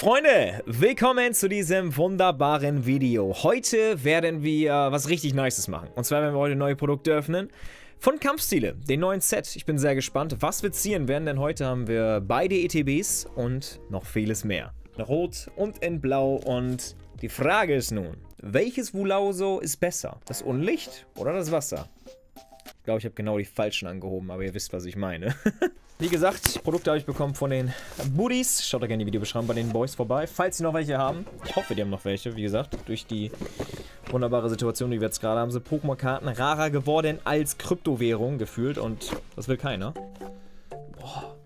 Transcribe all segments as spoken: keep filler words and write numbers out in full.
Freunde, willkommen zu diesem wunderbaren Video. Heute werden wir was richtig Nices machen. Und zwar werden wir heute neue Produkte öffnen von Kampfstile, den neuen Set. Ich bin sehr gespannt, was wir ziehen werden, denn heute haben wir beide E T Bs und noch vieles mehr. In Rot und in Blau. Und die Frage ist nun, welches Wulauso ist besser? Das Unlicht oder das Wasser? Ich glaube, ich habe genau die falschen angehoben, aber ihr wisst, was ich meine. Wie gesagt, Produkte habe ich bekommen von den Buddies. Schaut da gerne in die Videobeschreibung bei den Boys vorbei, falls sie noch welche haben. Ich hoffe, die haben noch welche. Wie gesagt, durch die wunderbare Situation, die wir jetzt gerade haben, sind Pokémon-Karten rarer geworden als Kryptowährung gefühlt. Und das will keiner. Boah.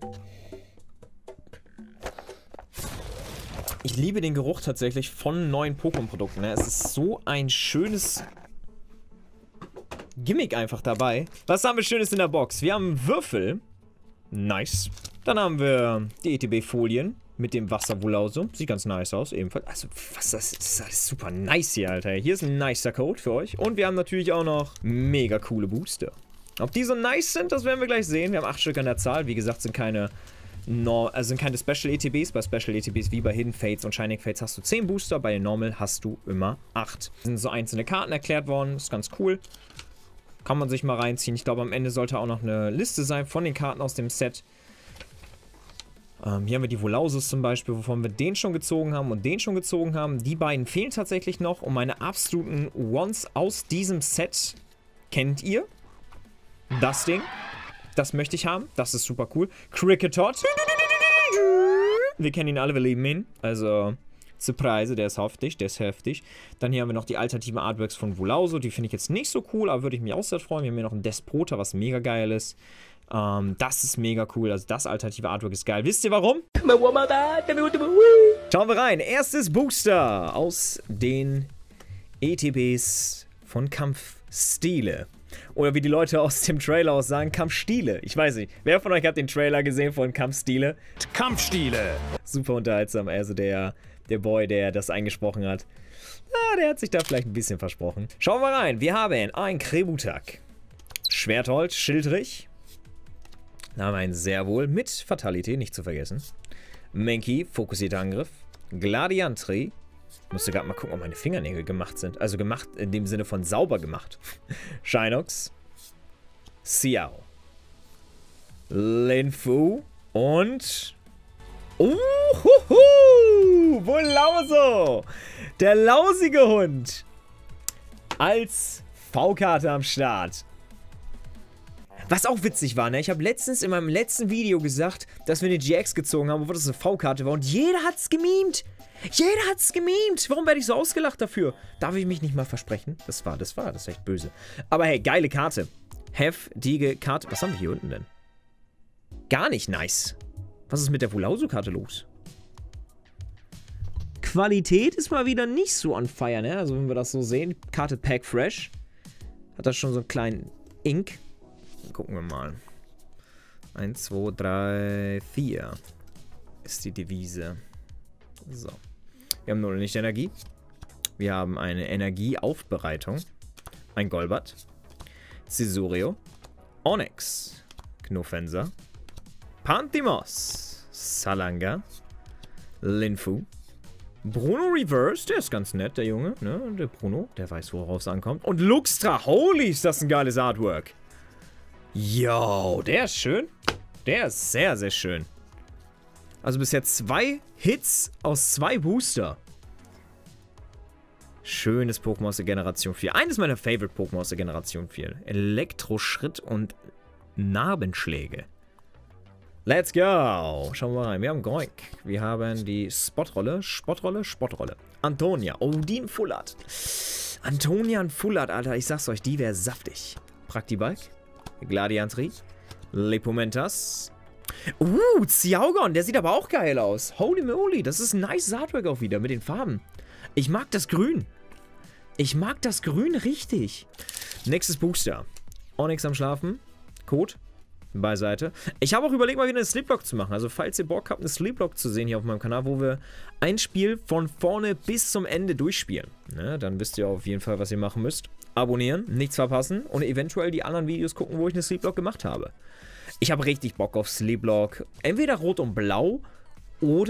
Ich liebe den Geruch tatsächlich von neuen Pokémon-Produkten. Es ist so ein schönes Gimmick einfach dabei. Was haben wir Schönes in der Box? Wir haben Würfel. Nice. Dann haben wir die E T B-Folien mit dem Wasser-Wulauso. Sieht ganz nice aus, ebenfalls. Also, was das ist, das ist alles super nice hier, Alter. Hier ist ein nicer Code für euch. Und wir haben natürlich auch noch mega coole Booster. Ob die so nice sind, das werden wir gleich sehen. Wir haben acht Stück an der Zahl. Wie gesagt, sind keine, no also sind keine Special-E T Bs. Bei Special-E T Bs wie bei Hidden Fates und Shining Fates hast du zehn Booster. Bei den Normal hast du immer acht. Sind so einzelne Karten erklärt worden. Ist ganz cool. Kann man sich mal reinziehen. Ich glaube, am Ende sollte auch noch eine Liste sein von den Karten aus dem Set. Ähm, hier haben wir die Wulausos zum Beispiel, wovon wir den schon gezogen haben und den schon gezogen haben. Die beiden fehlen tatsächlich noch. Und meine absoluten Ones aus diesem Set kennt ihr. Das Ding. Das möchte ich haben. Das ist super cool. Kricketot. Wir kennen ihn alle, wir lieben ihn. Also... Surprise, der ist heftig, der ist heftig. Dann hier haben wir noch die alternative Artworks von Wulauso. Die finde ich jetzt nicht so cool, aber würde ich mich auch sehr freuen. Wir haben hier noch einen Despota, was mega geil ist. Ähm, das ist mega cool. Also das alternative Artwork ist geil. Wisst ihr warum? Schauen wir rein. Erstes Booster aus den E T Bs von Kampfstile. Oder wie die Leute aus dem Trailer aus sagen, Kampfstile. Ich weiß nicht. Wer von euch hat den Trailer gesehen von Kampfstile? Kampfstile. Super unterhaltsam. Also der... Der Boy, der das eingesprochen hat. Ah, der hat sich da vielleicht ein bisschen versprochen. Schauen wir rein. Wir haben ein Krebutak. Schwertholz, Schildrich. Dann haben wir einen Servol mit Fatalität, nicht zu vergessen. Mankey, fokussierter Angriff. Gladiantri. Ich musste gerade mal gucken, ob meine Fingernägel gemacht sind. Also gemacht in dem Sinne von sauber gemacht. Shinox. Xiao. Linfu. Und... Uhuhu, Wulauso, der lausige Hund, als V-Karte am Start. Was auch witzig war, ne? Ich habe letztens in meinem letzten Video gesagt, dass wir eine G X gezogen haben, wo das eine V-Karte war und jeder hat's gemimt. Jeder hat's gemimt. Warum werde ich so ausgelacht dafür? Darf ich mich nicht mal versprechen? Das war, das war, das ist echt böse. Aber hey, geile Karte. Heftige Karte. Was haben wir hier unten denn? Gar nicht nice. Was ist mit der Wulauso-Karte los? Qualität ist mal wieder nicht so on fire, ne? Also wenn wir das so sehen. Karte Pack Fresh. Hat das schon so einen kleinen Ink. Dann gucken wir mal. eins, zwei, drei, vier ist die Devise. So. Wir haben null Nicht-Energie. Wir haben eine Energieaufbereitung. Ein Golbat. Cisurio. Onyx. Knofenser. Pantimos, Salanga, Linfu, Bruno Reverse, der ist ganz nett, der Junge, ne? Der Bruno, der weiß, worauf es ankommt. Und Luxtra, holy, ist das ein geiles Artwork. Yo, der ist schön. Der ist sehr, sehr schön. Also bisher zwei Hits aus zwei Booster. Schönes Pokémon aus der Generation vier. Eines meiner Favorite Pokémon aus der Generation vier. Elektroschritt und Narbenschläge. Let's go! Schauen wir mal rein. Wir haben Goink. Wir haben die Spotrolle. Spottrolle? Spottrolle. Antonia. Odin Fullart. Antonia und Fullart, Alter. Ich sag's euch, die wäre saftig. Praktibalk. Gladiantri. Lepomentas. Uh, Xiaogon. Der sieht aber auch geil aus. Holy moly. Das ist ein nice Artwork auch wieder mit den Farben. Ich mag das Grün. Ich mag das Grün richtig. Nächstes Booster. Onyx am Schlafen. Code. Beiseite. Ich habe auch überlegt, mal wieder eine Sleeplog zu machen. Also falls ihr Bock habt, eine Sleeplog zu sehen hier auf meinem Kanal, wo wir ein Spiel von vorne bis zum Ende durchspielen. Ne, dann wisst ihr auf jeden Fall, was ihr machen müsst. Abonnieren, nichts verpassen und eventuell die anderen Videos gucken, wo ich eine Sleeplog gemacht habe. Ich habe richtig Bock auf Sleeplog. Entweder Rot und Blau oder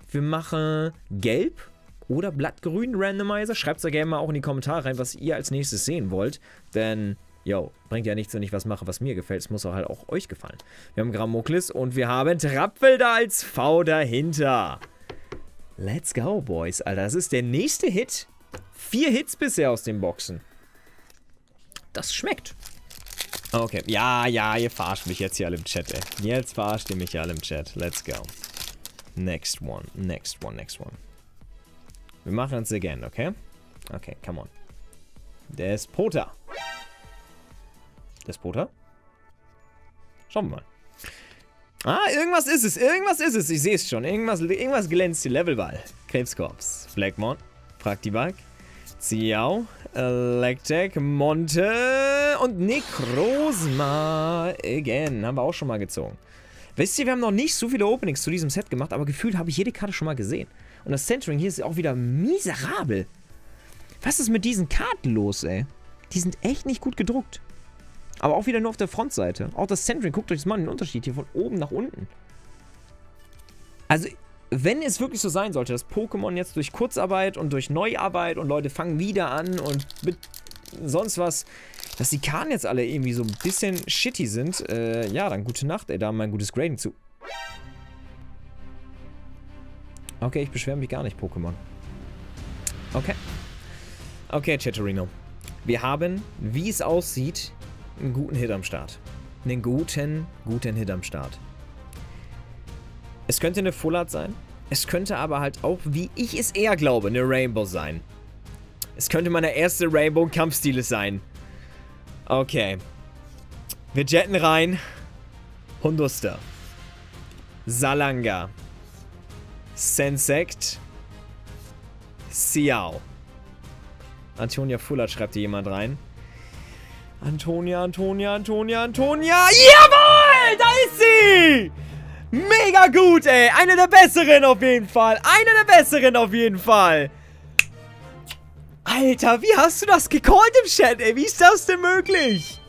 Wir machen gelb oder blattgrün Randomizer. Schreibt es da gerne mal auch in die Kommentare rein, was ihr als nächstes sehen wollt. Denn, yo, bringt ja nichts, wenn ich was mache, was mir gefällt. Es muss auch halt auch euch gefallen. Wir haben Gramoklis und wir haben Trapfel da als V dahinter. Let's go, Boys. Alter, das ist der nächste Hit. Vier Hits bisher aus den Boxen. Das schmeckt. Okay, ja, ja, ihr verarscht mich jetzt hier alle im Chat, ey. Jetzt verarscht ihr mich hier alle im Chat. Let's go. Next one, next one, next one. Wir machen es again, okay? Okay, come on. Despota. Despota? Schauen wir mal. Ah, irgendwas ist es, irgendwas ist es. Ich sehe es schon. Irgendwas, irgendwas glänzt hier. Levelball. Krebskorps. Blackmon. Praktibak. Ziao. Electek. Monte. Und Necrozma. Again. Haben wir auch schon mal gezogen. Wisst ihr, wir haben noch nicht so viele Openings zu diesem Set gemacht, aber gefühlt habe ich jede Karte schon mal gesehen. Und das Centering hier ist auch wieder miserabel. Was ist mit diesen Karten los, ey? Die sind echt nicht gut gedruckt. Aber auch wieder nur auf der Frontseite. Auch das Centering, guckt euch das mal den Unterschied hier von oben nach unten. Also, wenn es wirklich so sein sollte, dass Pokémon jetzt durch Kurzarbeit und durch Neuarbeit und Leute fangen wieder an und mit sonst was, dass die Karten jetzt alle irgendwie so ein bisschen shitty sind, äh, ja, dann gute Nacht, ey, da haben wir ein gutes Grading zu. Okay, ich beschwere mich gar nicht, Pokémon. Okay. Okay, Chatterino. Wir haben, wie es aussieht, einen guten Hit am Start. Einen guten, guten Hit am Start. Es könnte eine Full Art sein. Es könnte aber halt auch, wie ich es eher glaube, eine Rainbow sein. Es könnte meine erste Rainbow-Kampfstile sein. Okay. Wir jetten rein. Hunduster. Salanga. Sensect. Xiao. Antonia Full Art schreibt hier jemand rein. Antonia, Antonia, Antonia, Antonia. Jawohl! Da ist sie! Mega gut, ey. Eine der besseren auf jeden Fall. Eine der besseren auf jeden Fall. Alter, wie hast du das gecallt im Chat, ey? Wie ist das denn möglich?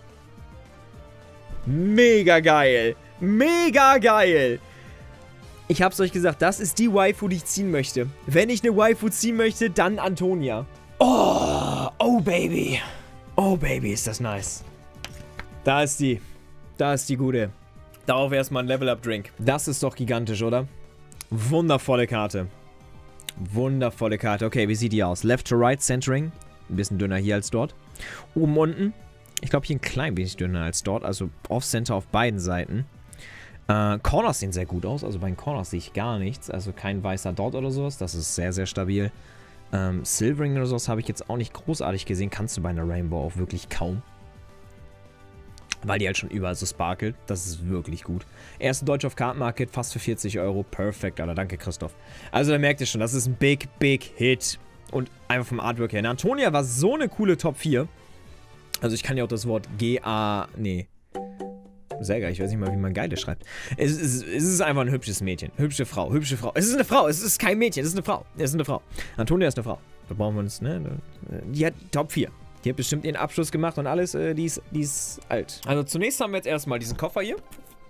Mega geil. Mega geil. Ich hab's euch gesagt, das ist die Waifu, die ich ziehen möchte. Wenn ich eine Waifu ziehen möchte, dann Antonia. Oh, oh Baby. Oh Baby, ist das nice. Da ist die. Da ist die gute. Darauf erstmal ein Level-Up-Drink. Das ist doch gigantisch, oder? Wundervolle Karte. Wundervolle Karte. Okay, wie sieht die aus? Left to right Centering. Ein bisschen dünner hier als dort. Oben, unten. Ich glaube hier ein klein wenig dünner als dort. Also Off-Center auf beiden Seiten. Äh, Corners sehen sehr gut aus. Also bei den Corners sehe ich gar nichts. Also kein weißer Dot oder sowas. Das ist sehr, sehr stabil. Ähm, Silvering oder sowas habe ich jetzt auch nicht großartig gesehen. Kannst du bei einer Rainbow auch wirklich kaum. Weil die halt schon überall so sparkelt. Das ist wirklich gut. Erste Deutsch auf Card Market, fast für vierzig Euro. Perfekt, Alter. Danke, Christoph. Also, da merkt ihr schon, das ist ein big, big Hit. Und einfach vom Artwork her. Antonia war so eine coole Top vier. Also, ich kann ja auch das Wort G A... Nee. Sehr geil. Ich weiß nicht mal, wie man Geile schreibt. Es ist, es ist einfach ein hübsches Mädchen. Hübsche Frau. Hübsche Frau. Es ist eine Frau. Es ist kein Mädchen. Es ist eine Frau. Es ist eine Frau. Antonia ist eine Frau. Da brauchen wir uns, ne? Die hat Top vier. Die hat bestimmt ihren Abschluss gemacht und alles, äh, die, ist, die ist alt. Also zunächst haben wir jetzt erstmal diesen Koffer hier.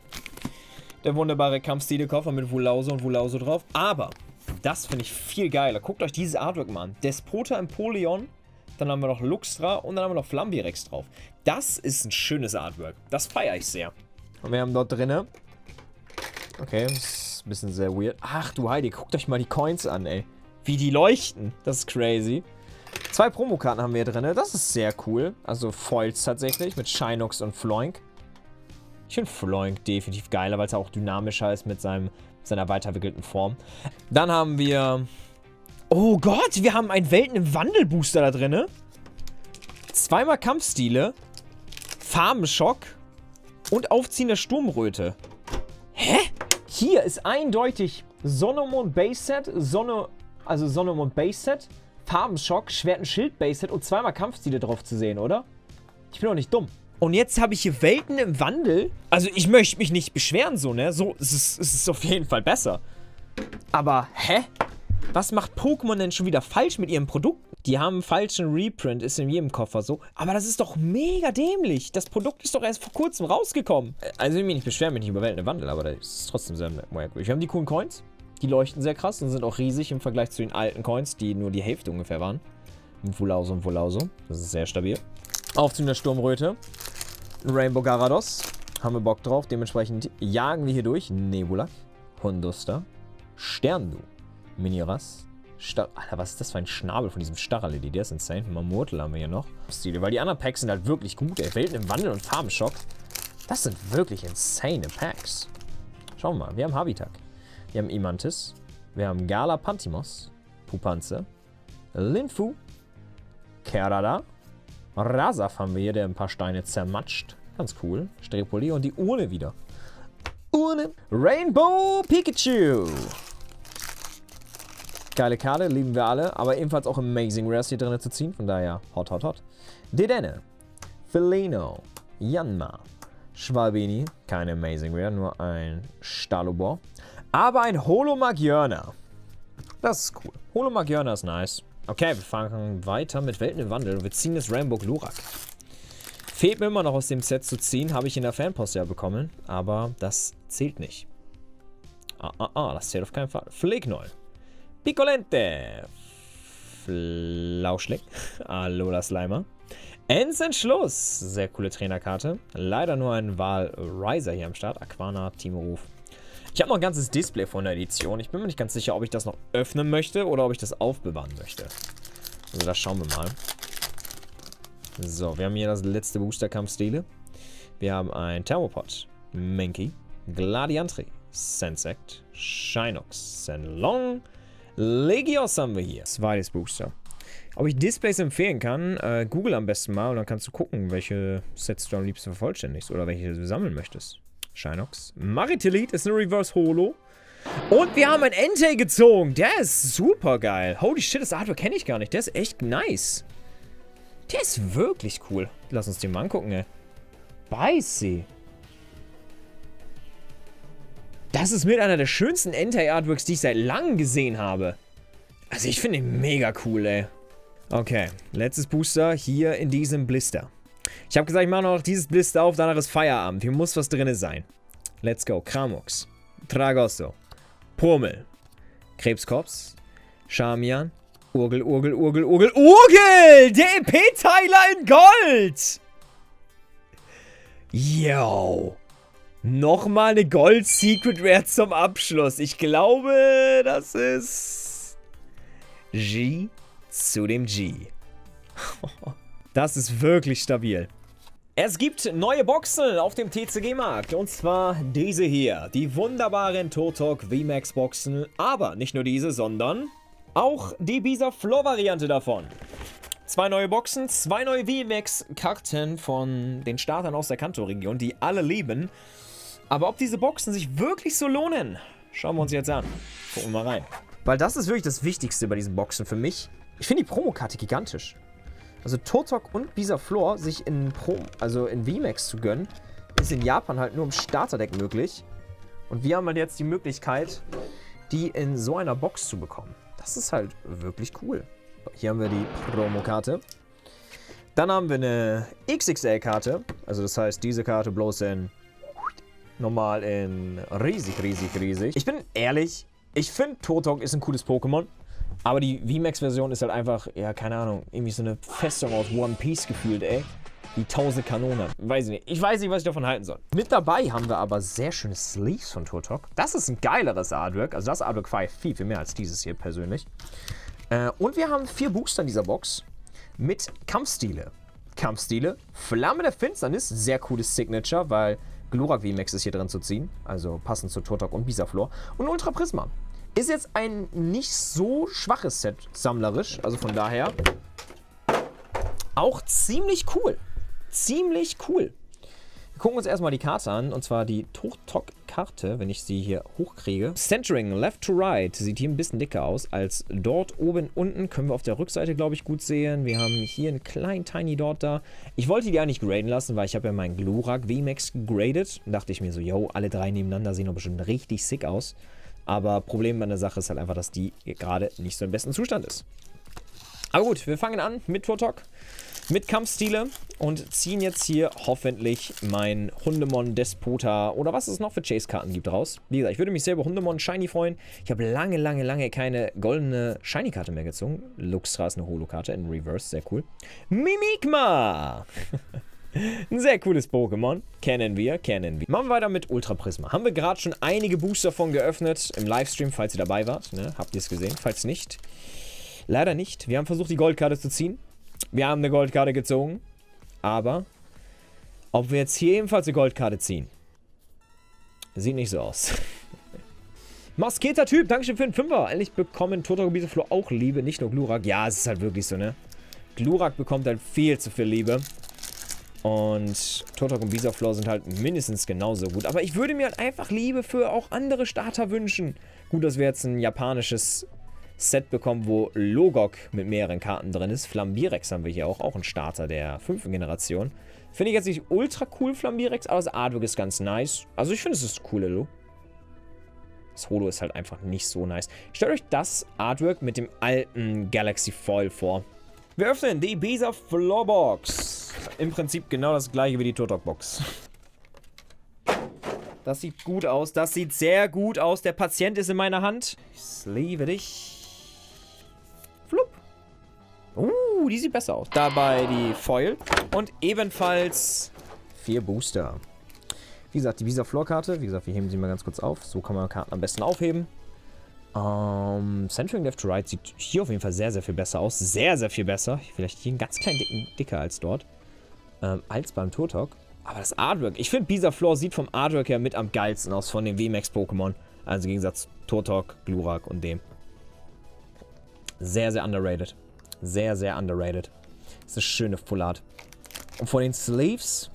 Der wunderbare Kampfstile-Koffer mit Wulauso und Wulauso drauf. Aber das finde ich viel geiler. Guckt euch dieses Artwork mal an. Despota Empoleon, dann haben wir noch Luxtra und dann haben wir noch Flambirex drauf. Das ist ein schönes Artwork. Das feiere ich sehr. Und wir haben dort drinne. Okay, das ist ein bisschen sehr weird. Ach du Heidi, guckt euch mal die Coins an, ey. Wie die leuchten. Das ist crazy. Zwei Promokarten haben wir hier drin. Das ist sehr cool. Also Foils tatsächlich mit Shinox und Floink. Ich finde Floink definitiv geiler, weil es auch dynamischer ist mit seinem, seiner weiterentwickelten Form. Dann haben wir... Oh Gott, wir haben einen Welten im Wandel-Booster da drin. Zweimal Kampfstile. Farbenschock. Und aufziehender Sturmröte. Hä? Hier ist eindeutig Sonne-Mond Base-Set. Sonne... Also Sonne-Mond Base-Set. Farbenschock, Schwert- und Schild-Base-Set und zweimal Kampfstile drauf zu sehen, oder? Ich bin doch nicht dumm. Und jetzt habe ich hier Welten im Wandel. Also ich möchte mich nicht beschweren so, ne? So, es ist, es ist auf jeden Fall besser. Aber, hä? Was macht Pokémon denn schon wieder falsch mit ihrem Produkt? Die haben einen falschen Reprint, ist in jedem Koffer so. Aber das ist doch mega dämlich. Das Produkt ist doch erst vor kurzem rausgekommen. Also ich will mich nicht beschweren, mich nicht über Welten im Wandel, aber das ist trotzdem sehr merkwürdig. Wir haben die coolen Coins. Die leuchten sehr krass und sind auch riesig im Vergleich zu den alten Coins, die nur die Hälfte ungefähr waren. Wulauso und Wulauso. Das ist sehr stabil. Aufziehen der Sturmröte. Rainbow Garados. Haben wir Bock drauf. Dementsprechend jagen wir hier durch. Nebula. Hondusta. Sterndu. Miniras. Star Alter, was ist das für ein Schnabel von diesem Starraledi? Der ist insane. Mammurtel haben wir hier noch. Stile, weil die anderen Packs sind halt wirklich gut, ey. Welten im Wandel und Farbenschock. Das sind wirklich insane Packs. Schauen wir mal. Wir haben Habitak. Wir haben Imantis. Wir haben Gala Pantimos. Pupanze. Linfu. Kerada. Rasaf haben wir hier, der ein paar Steine zermatscht. Ganz cool. Strepoli und die Urne wieder. Urne. Rainbow Pikachu. Geile Karte, lieben wir alle. Aber ebenfalls auch Amazing Rares hier drin zu ziehen. Von daher hot, hot, hot. Dedenne. Felino. Yanma. Schwalbeni. Keine Amazing Rare, nur ein Stalobor. Aber ein Holomagiörner. Das ist cool. Holomagiörner ist nice. Okay, wir fangen weiter mit Welten im Wandel. Wir ziehen das Rainbow Glurak. Fehlt mir immer noch aus dem Set zu ziehen. Habe ich in der Fanpost ja bekommen. Aber das zählt nicht. Ah, ah, ah. Das zählt auf keinen Fall. Flegnol. Piccolente. Flauschling. Alola Slimer. Endentschluss. Sehr coole Trainerkarte. Leider nur ein Val Riser hier am Start. Aquana, Teamruf. Ich habe noch ein ganzes Display von der Edition. Ich bin mir nicht ganz sicher, ob ich das noch öffnen möchte oder ob ich das aufbewahren möchte. Also das schauen wir mal. So, wir haben hier das letzte Booster-Kampf-Stile. Wir haben ein Thermopod, Mankey, Gladiantri, Sensect, Shinox, Senlong, Legios haben wir hier. Zweites Booster. Ob ich Displays empfehlen kann, äh, Google am besten mal und dann kannst du gucken, welche Sets du am liebsten vervollständigst oder welche du sammeln möchtest. Shinox. Maritelite ist eine Reverse Holo. Und wir haben einen Entei gezogen. Der ist super geil. Holy shit, das Artwork kenne ich gar nicht. Der ist echt nice. Der ist wirklich cool. Lass uns den mal angucken, ey. Beißi. Das ist mit einer der schönsten Entei-Artworks, die ich seit langem gesehen habe. Also ich finde ihn mega cool, ey. Okay, letztes Booster hier in diesem Blister. Ich habe gesagt, ich mache noch dieses Blister auf, danach ist Feierabend. Hier muss was drin sein. Let's go. Kramux. Tragosso. Purmel. Krebskops. Charmian. Urgel, Urgel, Urgel, Urgel, Urgel! Der E P-Teiler in Gold! Yo! Nochmal eine Gold Secret Rare zum Abschluss. Ich glaube, das ist G zu dem G. Das ist wirklich stabil. Es gibt neue Boxen auf dem T C G-Markt. Und zwar diese hier. Die wunderbaren Totok V MAX Boxen. Aber nicht nur diese, sondern auch die Bisa-Floor-Variante davon. Zwei neue Boxen, zwei neue V MAX Karten von den Startern aus der Kanto-Region, die alle lieben. Aber ob diese Boxen sich wirklich so lohnen, schauen wir uns jetzt an. Gucken wir mal rein. Weil das ist wirklich das Wichtigste bei diesen Boxen für mich. Ich finde die Promokarte gigantisch. Also Totok und Bisa-Floor sich in Pro, also in V MAX zu gönnen, ist in Japan halt nur im Starterdeck möglich. Und wir haben halt jetzt die Möglichkeit, die in so einer Box zu bekommen. Das ist halt wirklich cool. Hier haben wir die Promokarte. Dann haben wir eine X X L-Karte. Also das heißt, diese Karte bloß in normal in riesig, riesig, riesig. Ich bin ehrlich, ich finde Totok ist ein cooles Pokémon. Aber die V MAX-Version ist halt einfach, ja, keine Ahnung, irgendwie so eine Festung aus One Piece gefühlt, ey. Die tausend Kanonen. Weiß ich nicht. Ich weiß nicht, was ich davon halten soll. Mit dabei haben wir aber sehr schöne Sleeves von Totok. Das ist ein geileres Artwork. Also das Artwork feiere ich viel, viel mehr als dieses hier persönlich. Äh, und wir haben vier Booster in dieser Box mit Kampfstile. Kampfstile. Flamme der Finsternis. Sehr cooles Signature, weil Glurak V MAX ist hier drin zu ziehen. Also passend zu Totok und Bisa-Floor. Und Ultra Prisma. Ist jetzt ein nicht so schwaches Set sammlerisch. Also von daher auch ziemlich cool. Ziemlich cool. Wir gucken uns erstmal die Karte an. Und zwar die Totok-Karte, wenn ich sie hier hochkriege. Centering left to right. Sieht hier ein bisschen dicker aus als dort oben unten. Können wir auf der Rückseite, glaube ich, gut sehen. Wir haben hier einen kleinen Tiny Dot da. Ich wollte die eigentlich graden lassen, weil ich habe ja meinen Glurak V MAX gegradet. Und dachte ich mir so, yo, alle drei nebeneinander sehen doch bestimmt richtig sick aus. Aber Problem bei der Sache ist halt einfach, dass die gerade nicht so im besten Zustand ist. Aber gut, wir fangen an mit Totok. mit Kampfstile und ziehen jetzt hier hoffentlich mein Hundemon Despota oder was es noch für Chase-Karten gibt raus. Wie gesagt, ich würde mich sehr über Hundemon Shiny freuen. Ich habe lange, lange, lange keine goldene Shiny-Karte mehr gezogen. Luxra ist eine Holo-Karte in Reverse, sehr cool. Mimikma! Ein sehr cooles Pokémon. Kennen wir, kennen wir. Machen wir weiter mit Ultra Prisma. Haben wir gerade schon einige Booster von geöffnet im Livestream, falls ihr dabei wart. Ne? Habt ihr es gesehen? Falls nicht. Leider nicht. Wir haben versucht, die Goldkarte zu ziehen. Wir haben eine Goldkarte gezogen. Aber ob wir jetzt hier ebenfalls eine Goldkarte ziehen, sieht nicht so aus. Maskierter Typ, Dankeschön für den Fünfer. Endlich bekommen Turtok Bisaflor auch Liebe, nicht nur Glurak. Ja, es ist halt wirklich so, ne? Glurak bekommt halt viel zu viel Liebe. Und Turtok und Bisaflor sind halt mindestens genauso gut. Aber ich würde mir halt einfach Liebe für auch andere Starter wünschen. Gut, dass wir jetzt ein japanisches Set bekommen, wo Logok mit mehreren Karten drin ist. Flambirex haben wir hier auch. Auch ein Starter der fünften Generation. Finde ich jetzt nicht ultra cool, Flambirex, aber das Artwork ist ganz nice. Also ich finde, es ist cool, Lilo. Das Holo ist halt einfach nicht so nice. Stellt euch das Artwork mit dem alten Galaxy Foil vor. Wir öffnen die Bisaflor Box. Im Prinzip genau das gleiche wie die Turtok Box. Das sieht gut aus. Das sieht sehr gut aus. Der Patient ist in meiner Hand. Ich sleeve dich. Flupp. Uh, die sieht besser aus. Dabei die Foil. Und ebenfalls vier Booster. Wie gesagt, die Bisaflor-Karte. Wie gesagt, wir heben sie mal ganz kurz auf. So kann man Karten am besten aufheben. Ähm, Centering Left to Right sieht hier auf jeden Fall sehr, sehr viel besser aus. Sehr, sehr viel besser. Vielleicht hier einen ganz kleinen dicken, dicker als dort. Ähm, als beim Turtok. Aber das Artwork. Ich finde, Bisaflor sieht vom Artwork her mit am geilsten aus von den V MAX-Pokémon. Also im Gegensatz Turtok, Glurak und dem. Sehr, sehr underrated. Sehr, sehr underrated. Das ist eine schöne Full Art. Und von den Sleeves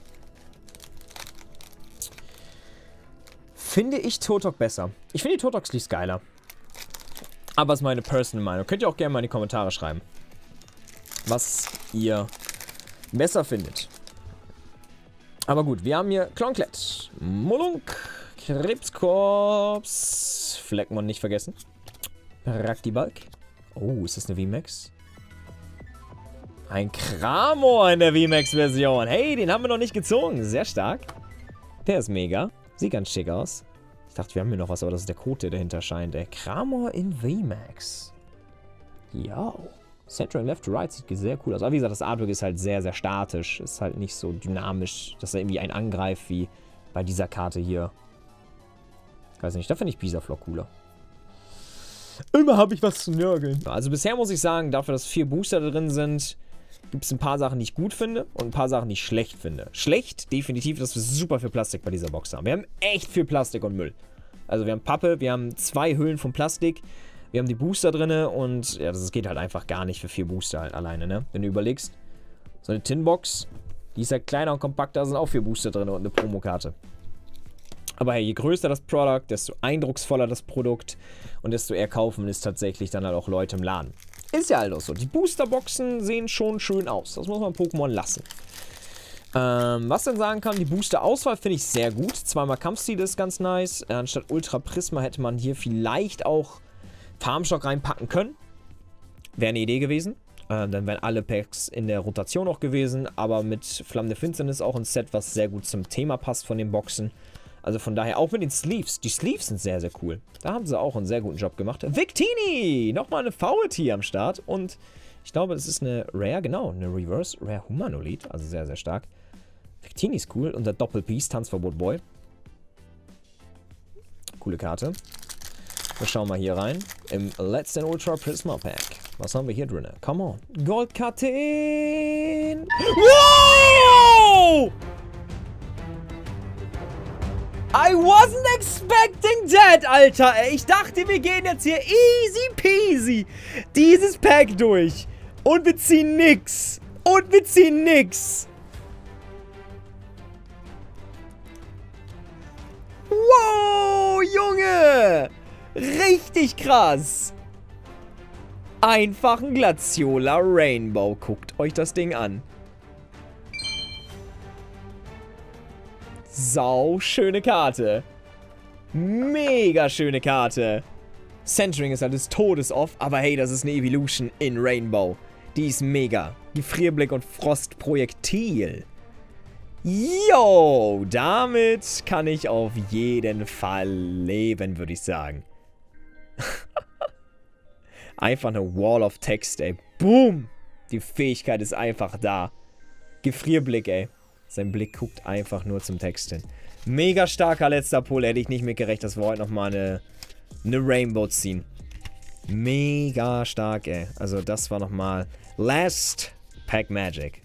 finde ich Turtok besser. Ich finde die Turtok Sleeves geiler. Aber das ist meine personal Meinung. Könnt ihr auch gerne mal in die Kommentare schreiben, was ihr besser findet. Aber gut, wir haben hier Klonklet, Molunk, Krebskorps, Fleckmon nicht vergessen, Raktibalk. Oh, ist das eine V MAX? Ein Kramor in der V MAX-Version. Hey, den haben wir noch nicht gezogen. Sehr stark. Der ist mega. Sieht ganz schick aus. Ich dachte, wir haben hier noch was, aber das ist der Code, der dahinter scheint. Der Kramor in V MAX. Ja. Centering Left to Right sieht sehr cool aus. Aber wie gesagt, das Artwork ist halt sehr, sehr statisch. Ist halt nicht so dynamisch, dass er irgendwie einen angreift wie bei dieser Karte hier. Ich weiß nicht, da finde ich Bisaflor cooler. Immer habe ich was zu nörgeln. Also bisher muss ich sagen, dafür, dass vier Booster da drin sind, gibt es ein paar Sachen, die ich gut finde und ein paar Sachen, die ich schlecht finde. Schlecht, definitiv, dass wir super viel Plastik bei dieser Box haben. Wir haben echt viel Plastik und Müll. Also wir haben Pappe, wir haben zwei Hüllen von Plastik, wir haben die Booster drin und ja, das geht halt einfach gar nicht für vier Booster halt alleine, ne? Wenn du überlegst, so eine Tinbox, die ist halt kleiner und kompakter, da sind auch vier Booster drin und eine Promokarte. Aber hey, je größer das Produkt, desto eindrucksvoller das Produkt und desto eher kaufen ist tatsächlich dann halt auch Leute im Laden. Ist ja halt auch so. Die Boosterboxen sehen schon schön aus. Das muss man Pokémon lassen. Ähm, was denn sagen kann, die Booster-Auswahl finde ich sehr gut. Zweimal Kampfstil ist ganz nice. Äh, anstatt Ultra Prisma hätte man hier vielleicht auch Farmstock reinpacken können. Wäre eine Idee gewesen. Äh, dann wären alle Packs in der Rotation auch gewesen. Aber mit Flammende Finsternis auch ein Set, was sehr gut zum Thema passt von den Boxen. Also von daher auch mit den Sleeves. Die Sleeves sind sehr, sehr cool. Da haben sie auch einen sehr guten Job gemacht. Victini! Nochmal eine V T am Start. Und ich glaube, es ist eine Rare, genau, eine Reverse Rare Humanoid. Also sehr, sehr stark. Victini ist cool. Und der Doppelpiece, Tanzverbot Boy. Coole Karte. Wir schauen mal hier rein. Im Let's Dance Ultra Prisma Pack. Was haben wir hier drin? Come on. Goldkarten! Wow! I wasn't expecting that, Alter. Ich dachte, wir gehen jetzt hier easy peasy dieses Pack durch. Und wir ziehen nix. Und wir ziehen nix. Wow, Junge. Richtig krass. Einfach ein Glaciola Rainbow. Guckt euch das Ding an. Sau schöne Karte. Mega schöne Karte. Centering ist halt des Todes off, aber hey, das ist eine Evolution in Rainbow. Die ist mega. Gefrierblick und Frostprojektil. Yo, damit kann ich auf jeden Fall leben, würde ich sagen. Einfach eine Wall of Text, ey. Boom. Die Fähigkeit ist einfach da. Gefrierblick, ey. Sein Blick guckt einfach nur zum Text hin. Mega starker letzter Pull. Hätte ich nicht mit gerechnet, dass wir heute nochmal eine, eine Rainbow ziehen. Mega stark, ey. Also das war nochmal Last Pack Magic.